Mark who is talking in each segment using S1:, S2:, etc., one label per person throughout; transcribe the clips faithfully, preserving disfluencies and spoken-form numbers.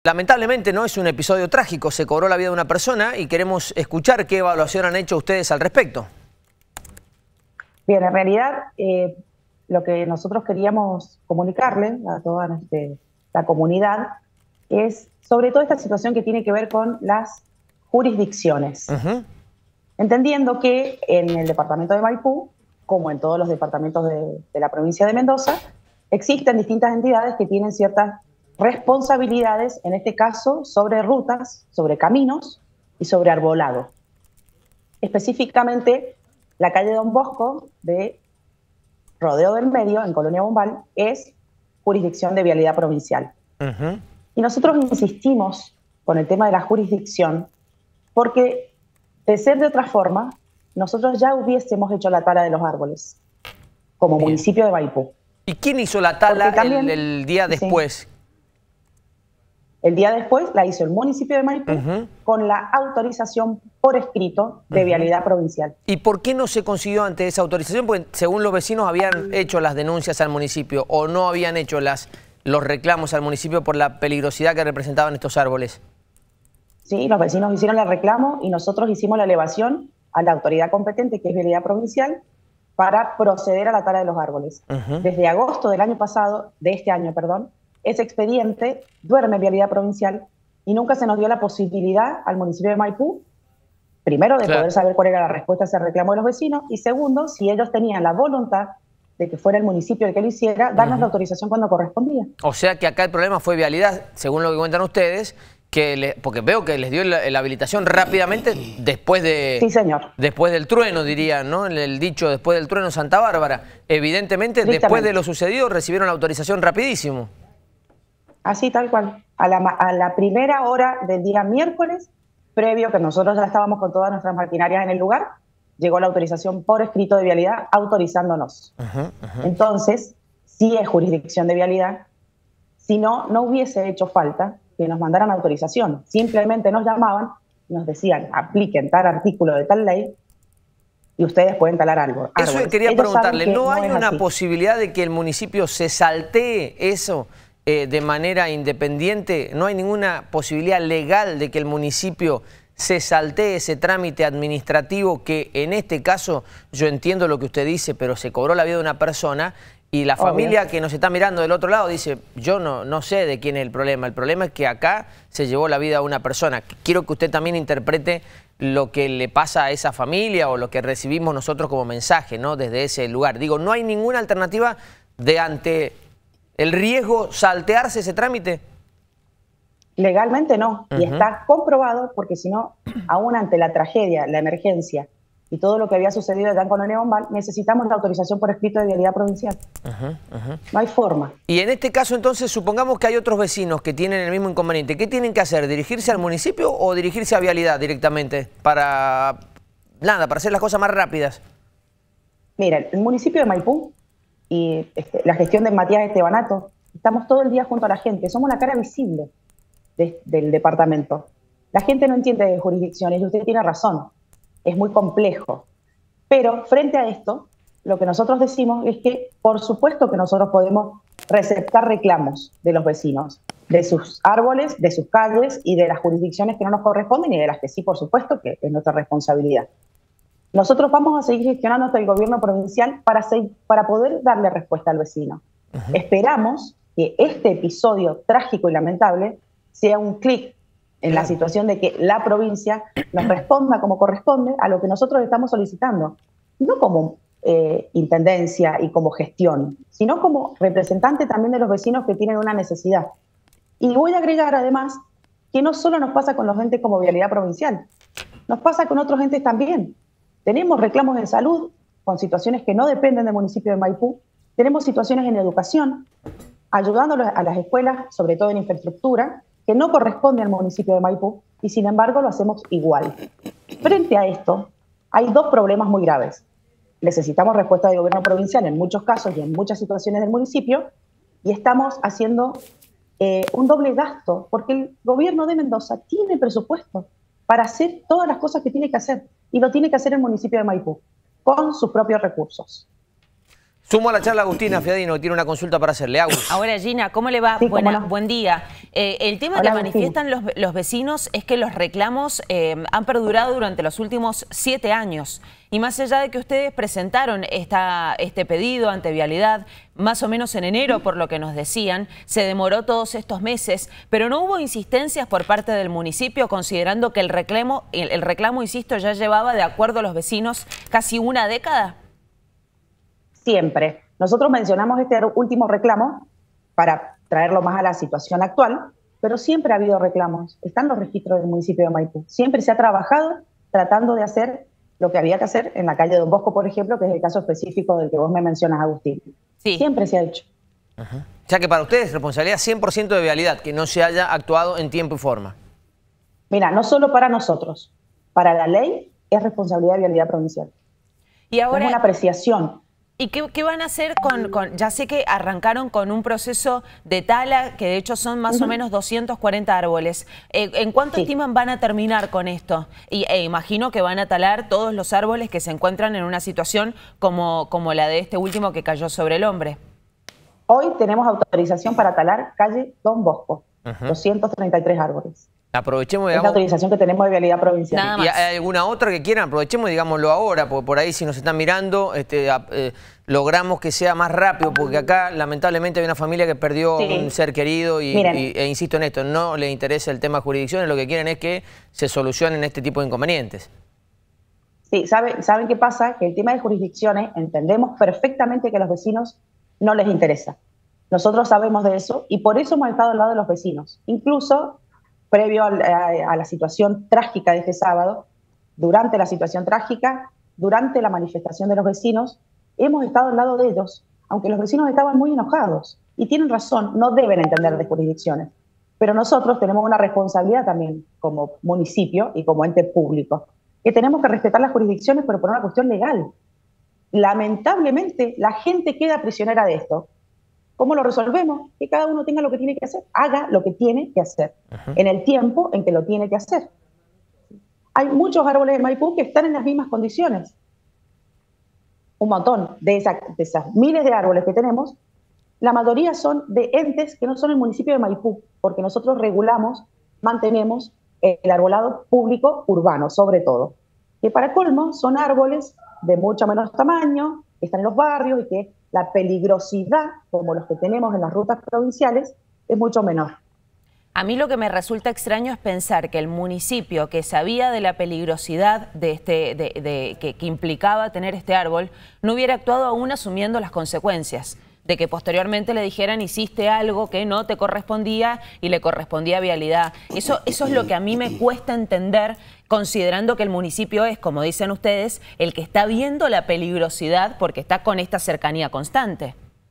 S1: Lamentablemente no es un episodio trágico, se cobró la vida de una persona y queremos escuchar qué evaluación han hecho ustedes al respecto.
S2: Bien, en realidad eh, lo que nosotros queríamos comunicarle a toda este, la comunidad es sobre todo esta situación que tiene que ver con las jurisdicciones. Uh-huh. Entendiendo que en el departamento de Maipú, como en todos los departamentos de, de la provincia de Mendoza, existen distintas entidades que tienen ciertas responsabilidades, en este caso, sobre rutas, sobre caminos y sobre arbolado. Específicamente, la calle Don Bosco de Rodeo del Medio, en Colonia Bombal, es jurisdicción de vialidad provincial. Uh-huh. Y nosotros insistimos con el tema de la jurisdicción porque, de ser de otra forma, nosotros ya hubiésemos hecho la tala de los árboles como Bien. municipio de Maipú.
S1: ¿Y quién hizo la tala también, el, el día después?
S2: Sí. El día después la hizo el municipio de Maipú uh-huh. con la autorización por escrito de uh-huh. vialidad provincial.
S1: ¿Y por qué no se consiguió ante esa autorización? Porque según los vecinos habían hecho las denuncias al municipio o no habían hecho las, los reclamos al municipio por la peligrosidad que representaban estos árboles.
S2: Sí, los vecinos hicieron el reclamo y nosotros hicimos la elevación a la autoridad competente, que es vialidad provincial, para proceder a la tala de los árboles. Uh-huh. Desde agosto del año pasado, de este año, perdón, ese expediente duerme en vialidad provincial y nunca se nos dio la posibilidad al municipio de Maipú, primero, de claro. poder saber cuál era la respuesta a ese reclamo de los vecinos, y segundo, si ellos tenían la voluntad de que fuera el municipio el que lo hiciera, darnos uh-huh. la autorización cuando correspondía.
S1: O sea que acá el problema fue vialidad, según lo que cuentan ustedes, que le, porque veo que les dio la, la habilitación rápidamente después de
S2: sí, señor.
S1: después del trueno, dirían, ¿no? El, el dicho después del trueno Santa Bárbara. Evidentemente, después de lo sucedido, recibieron la autorización rapidísimo.
S2: Así, tal cual. A la, a la primera hora del día miércoles, previo que nosotros ya estábamos con todas nuestras maquinarias en el lugar, llegó la autorización por escrito de vialidad autorizándonos. Uh-huh, uh-huh. Entonces, sí es jurisdicción de vialidad. Si no, no hubiese hecho falta que nos mandaran autorización. Simplemente nos llamaban y nos decían, apliquen tal artículo de tal ley y ustedes pueden talar algo.
S1: Eso
S2: árboles.
S1: quería
S2: Ellos
S1: preguntarle, ¿no, no hay una
S2: así.
S1: posibilidad de que el municipio se saltee eso eh, de manera independiente? ¿No hay ninguna posibilidad legal de que el municipio se saltee ese trámite administrativo que en este caso, yo entiendo lo que usted dice, pero se cobró la vida de una persona? Y la familia Obvio. que nos está mirando del otro lado dice, yo no, no sé de quién es el problema. El problema es que acá se llevó la vida a una persona. Quiero que usted también interprete lo que le pasa a esa familia o lo que recibimos nosotros como mensaje, ¿no? Desde ese lugar. Digo, ¿no hay ninguna alternativa de ante el riesgo saltearse ese trámite?
S2: Legalmente no. Uh-huh. Y está comprobado porque si no, aún ante la tragedia, la emergencia y todo lo que había sucedido allá en Colonia Bombal, necesitamos la autorización por escrito de vialidad provincial. Uh-huh, uh-huh. No hay forma.
S1: Y en este caso, entonces, supongamos que hay otros vecinos que tienen el mismo inconveniente. ¿Qué tienen que hacer? ¿Dirigirse al municipio o dirigirse a vialidad directamente? Para, nada, para hacer las cosas más rápidas.
S2: Mira, el municipio de Maipú y este, la gestión de Matías Estebanato, estamos todo el día junto a la gente. Somos la cara visible de, del departamento. La gente no entiende de jurisdicciones y usted tiene razón. Es muy complejo. Pero frente a esto, lo que nosotros decimos es que, por supuesto que nosotros podemos receptar reclamos de los vecinos, de sus árboles, de sus calles y de las jurisdicciones que no nos corresponden y de las que sí, por supuesto, que es nuestra responsabilidad. Nosotros vamos a seguir gestionando hasta el gobierno provincial para, seguir, para poder darle respuesta al vecino. Uh-huh. Esperamos que este episodio trágico y lamentable sea un clic en la situación de que la provincia nos responda como corresponde a lo que nosotros estamos solicitando. No como eh, intendencia y como gestión, sino como representante también de los vecinos que tienen una necesidad. Y voy a agregar además que no solo nos pasa con los entes como vialidad provincial, nos pasa con otros entes también. Tenemos reclamos en salud con situaciones que no dependen del municipio de Maipú, tenemos situaciones en educación, ayudando a las escuelas, sobre todo en infraestructura, que no corresponde al municipio de Maipú, y sin embargo lo hacemos igual. Frente a esto, hay dos problemas muy graves. Necesitamos respuesta del gobierno provincial en muchos casos y en muchas situaciones del municipio, y estamos haciendo eh, un doble gasto, porque el gobierno de Mendoza tiene presupuesto para hacer todas las cosas que tiene que hacer, y lo tiene que hacer el municipio de Maipú, con sus propios recursos.
S1: Sumo a la charla a Agustina Fiadino, que tiene una consulta para hacerle. Agus.
S3: Ahora, Gina, ¿cómo le va?
S2: Sí,
S3: Buena,
S2: no.
S3: Buen día. Eh, el tema
S2: Hola,
S3: que manifiestan los, los vecinos es que los reclamos eh, han perdurado durante los últimos siete años. Y más allá de que ustedes presentaron esta, este pedido ante Vialidad, más o menos en enero, por lo que nos decían, se demoró todos estos meses, pero no hubo insistencias por parte del municipio, considerando que el reclamo, el, el reclamo, insisto, ya llevaba, de acuerdo a los vecinos, casi una década.
S2: Siempre. Nosotros mencionamos este último reclamo para traerlo más a la situación actual, pero siempre ha habido reclamos. Están los registros del municipio de Maipú. Siempre se ha trabajado tratando de hacer lo que había que hacer en la calle Don Bosco, por ejemplo, que es el caso específico del que vos me mencionas, Agustín.
S3: Sí.
S2: Siempre se ha hecho.
S1: Uh-huh. O sea que para ustedes responsabilidad cien por ciento de Vialidad, que no se haya actuado en tiempo y forma.
S2: Mira, no solo para nosotros, para la ley es responsabilidad de Vialidad Provincial.
S3: Y ahora,
S2: es una apreciación.
S3: ¿Y qué, qué van a hacer con, con...? Ya sé que arrancaron con un proceso de tala, que de hecho son más uh-huh. o menos doscientos cuarenta árboles. Eh, ¿En cuánto sí. estiman van a terminar con esto? Y e imagino que van a talar todos los árboles que se encuentran en una situación como, como la de este último que cayó sobre el hombre.
S2: Hoy tenemos autorización para talar calle Don Bosco, uh-huh. doscientos treinta y tres árboles.
S1: Aprovechemos,
S2: digamos, es la autorización que tenemos de Vialidad Provincial.
S3: Nada más.
S1: ¿Y hay alguna otra que quieran? Aprovechemos, digámoslo ahora, porque por ahí si nos están mirando, este, eh, logramos que sea más rápido, porque acá lamentablemente hay una familia que perdió sí. un ser querido y, y, e insisto en esto, no les interesa el tema de jurisdicciones, lo que quieren es que se solucionen este tipo de inconvenientes.
S2: Sí, ¿sabe, ¿saben qué pasa? Que el tema de jurisdicciones entendemos perfectamente que a los vecinos no les interesa. Nosotros sabemos de eso y por eso hemos estado al lado de los vecinos. Incluso previo a, a, a la situación trágica de este sábado, durante la situación trágica, durante la manifestación de los vecinos, hemos estado al lado de ellos, aunque los vecinos estaban muy enojados. Y tienen razón, no deben entender de jurisdicciones. Pero nosotros tenemos una responsabilidad también como municipio y como ente público, que tenemos que respetar las jurisdicciones, pero por una cuestión legal. Lamentablemente, la gente queda prisionera de esto. ¿Cómo lo resolvemos? Que cada uno tenga lo que tiene que hacer, haga lo que tiene que hacer, uh-huh. en el tiempo en que lo tiene que hacer. Hay muchos árboles en Maipú que están en las mismas condiciones. Un montón de, esa, de esas miles de árboles que tenemos, la mayoría son de entes que no son el municipio de Maipú, porque nosotros regulamos, mantenemos el arbolado público urbano, sobre todo. Que para colmo son árboles de mucho menos tamaño, que están en los barrios y que la peligrosidad, como los que tenemos en las rutas provinciales, es mucho menor.
S3: A mí lo que me resulta extraño es pensar que el municipio, que sabía de la peligrosidad de este, de, de, que, que implicaba tener este árbol, no hubiera actuado aún asumiendo las consecuencias, de que posteriormente le dijeran hiciste algo que no te correspondía y le correspondía a Vialidad. Eso, eso es lo que a mí me cuesta entender, considerando que el municipio es, como dicen ustedes, el que está viendo la peligrosidad porque está con esta cercanía constante.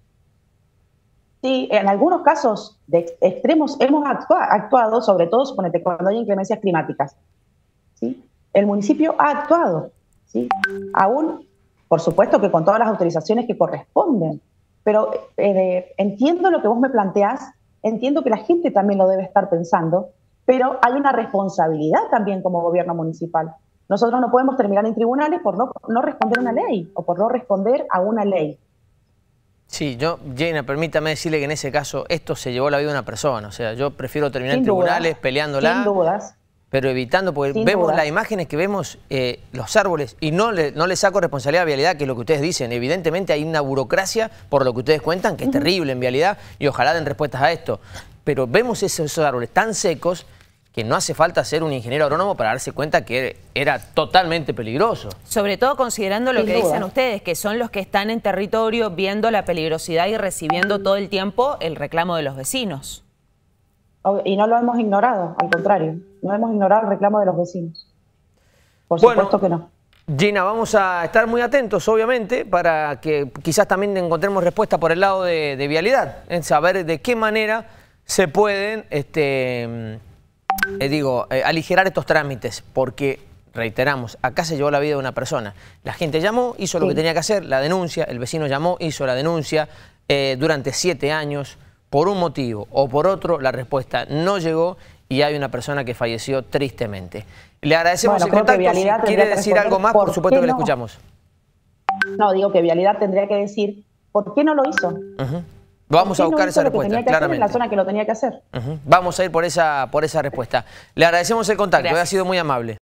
S2: Sí, en algunos casos de extremos hemos actua actuado, sobre todo, suponete, cuando hay inclemencias climáticas. ¿Sí? El municipio ha actuado, ¿sí? Aún, por supuesto que con todas las autorizaciones que corresponden, pero eh, entiendo lo que vos me planteás, entiendo que la gente también lo debe estar pensando, pero hay una responsabilidad también como gobierno municipal. Nosotros no podemos terminar en tribunales por no, no responder a una ley o por no responder a una ley.
S1: Sí, yo, Gina, permítame decirle que en ese caso esto se llevó la vida de una persona. O sea, yo prefiero terminar
S2: sin
S1: en tribunales
S2: dudas,
S1: peleándola.
S2: Sin dudas.
S1: Pero evitando, porque
S2: sin
S1: vemos
S2: dudas.
S1: las imágenes que vemos, eh, los árboles, y no le, no le saco responsabilidad a Vialidad, que es lo que ustedes dicen. Evidentemente hay una burocracia, por lo que ustedes cuentan, que es uh-huh. terrible en Vialidad, y ojalá den respuestas a esto. Pero vemos esos, esos árboles tan secos que no hace falta ser un ingeniero agrónomo para darse cuenta que era totalmente peligroso.
S3: Sobre todo considerando lo
S2: Sin
S3: que
S2: duda.
S3: dicen ustedes, que son los que están en territorio viendo la peligrosidad y recibiendo todo el tiempo el reclamo de los vecinos.
S2: Y no lo hemos ignorado, al contrario, no hemos ignorado el reclamo de los vecinos. Por
S1: bueno,
S2: supuesto que no.
S1: Gina, vamos a estar muy atentos, obviamente, para que quizás también encontremos respuesta por el lado de, de Vialidad, en saber de qué manera se pueden, este, eh, digo, eh, aligerar estos trámites, porque, reiteramos, acá se llevó la vida de una persona. La gente llamó, hizo lo sí. que tenía que hacer, la denuncia, el vecino llamó, hizo la denuncia, eh, durante siete años, por un motivo o por otro, la respuesta no llegó y hay una persona que falleció tristemente. Le agradecemos
S2: bueno,
S1: el contacto. Si quiere decir algo más, por, por supuesto que
S2: no?
S1: le escuchamos.
S2: No, digo que Vialidad tendría que decir ¿Por qué no lo hizo?
S1: Uh-huh. Vamos a buscar
S2: no
S1: esa
S2: lo que
S1: respuesta,
S2: tenía que
S1: claramente.
S2: hacer en la zona que lo tenía que hacer.
S1: Uh-huh. Vamos a ir por esa, por esa respuesta. Le agradecemos el contacto,
S3: Gracias.
S1: ha sido muy amable.